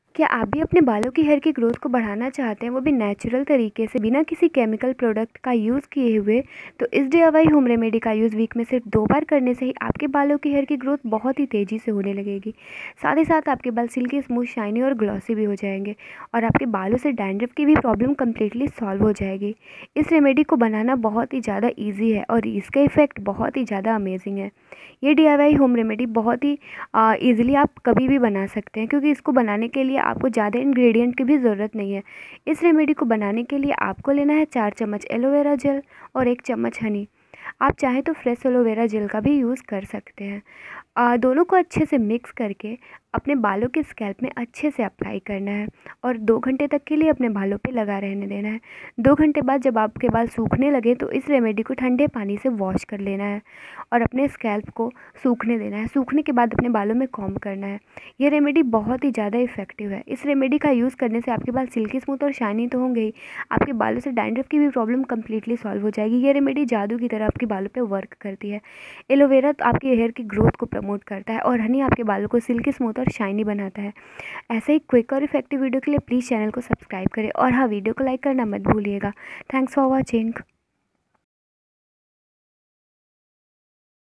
क्या आप भी अपने बालों की हेयर की ग्रोथ को बढ़ाना चाहते हैं, वो भी नेचुरल तरीके से, बिना किसी केमिकल प्रोडक्ट का यूज़ किए हुए? तो इस डीआईवाई होम रेमेडी का यूज़ वीक में सिर्फ 2 बार करने से ही आपके बालों की हेयर की ग्रोथ बहुत ही तेज़ी से होने लगेगी। साथ ही साथ आपके बाल सिल्की स्मूथ, शाइनी और ग्लॉसी भी हो जाएंगे और आपके बालों से डैंड्रफ की भी प्रॉब्लम कम्प्लीटली सॉल्व हो जाएगी। इस रेमेडी को बनाना बहुत ही ज़्यादा ईजी है और इसका इफ़ेक्ट बहुत ही ज़्यादा अमेजिंग है। ये डीआईवाई होम रेमेडी बहुत ही ईज़िली आप कभी भी बना सकते हैं, क्योंकि इसको बनाने के लिए आपको ज़्यादा इंग्रेडिएंट की भी ज़रूरत नहीं है। इस रेमेडी को बनाने के लिए आपको लेना है 4 चम्मच एलोवेरा जेल और 1 चम्मच हनी। आप चाहें तो फ्रेश एलोवेरा जेल का भी यूज़ कर सकते हैं। दोनों को अच्छे से मिक्स करके अपने बालों के स्कैल्प में अच्छे से अप्लाई करना है और 2 घंटे तक के लिए अपने बालों पे लगा रहने देना है। 2 घंटे बाद जब आपके बाल सूखने लगे तो इस रेमेडी को ठंडे पानी से वॉश कर लेना है और अपने स्कैल्प को सूखने देना है। सूखने के बाद अपने बालों में कॉम्ब करना है। ये रेमेडी बहुत ही ज़्यादा इफ़ेक्टिव है। इस रेमेडी का यूज़ करने से आपके बाल सिल्की स्मूथ और शाइनी तो होंगे ही, आपके बालों से डैंड्रफ की भी प्रॉब्लम कम्प्लीटली सॉल्व हो जाएगी। ये रेमेडी जादू की तरह आपके बालों पे वर्क करती है। एलोवेरा तो आपके हेयर की ग्रोथ को प्रमोट करता है और हनी आपके बालों को सिल्की स्मूथ और शाइनी बनाता है। ऐसे ही क्विक और इफेक्टिव वीडियो के लिए प्लीज़ चैनल को सब्सक्राइब करें और हाँ, वीडियो को लाइक करना मत भूलिएगा। Thanks for watching.